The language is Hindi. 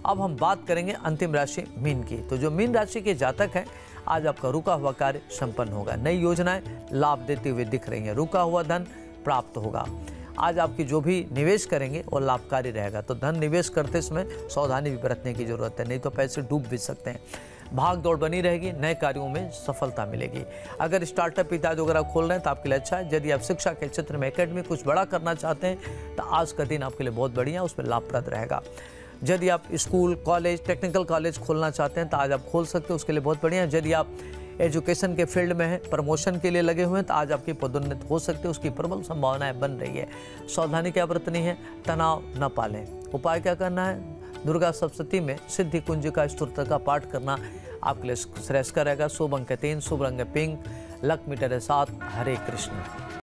अब हम बात करेंगे अंतिम राशि मीन की। तो जो मीन राशि के जातक हैं, आज आपका रुका हुआ कार्य संपन्न होगा। नई योजनाएं लाभ देती हुई दिख रही हैं। रुका हुआ धन प्राप्त होगा। आज आपकी जो भी निवेश करेंगे वो लाभकारी रहेगा। तो धन निवेश करते समय सावधानी भी बरतने की जरूरत है, नहीं तो पैसे डूब भी सकते हैं। भाग दौड़ बनी रहेगी, नए कार्यों में सफलता मिलेगी। अगर स्टार्टअप इत्यादि वगैरह खोल रहे हैं तो आपके लिए अच्छा है। यदि आप शिक्षा के क्षेत्र में एकेडमी कुछ बड़ा करना चाहते हैं तो आज का दिन आपके लिए बहुत बढ़िया, उसमें लाभप्रद रहेगा। यदि आप स्कूल, कॉलेज, टेक्निकल कॉलेज खोलना चाहते हैं तो आज आप खोल सकते हैं, उसके लिए बहुत बढ़िया है। यदि आप एजुकेशन के फील्ड में हैं, प्रमोशन के लिए लगे हुए हैं तो आज आपकी पदोन्नति हो सकती है, उसकी प्रबल संभावनाएं बन रही है। सावधानी क्या बरतनी है, तनाव न पालें। उपाय क्या करना है, दुर्गा सप्तशती में सिद्धि कुंजिका स्तोत्र का पाठ करना आपके लिए श्रेष्ठ रहेगा। शुभ अंक 3, शुभ रंग pink, luck meter 7। Hare Krishna.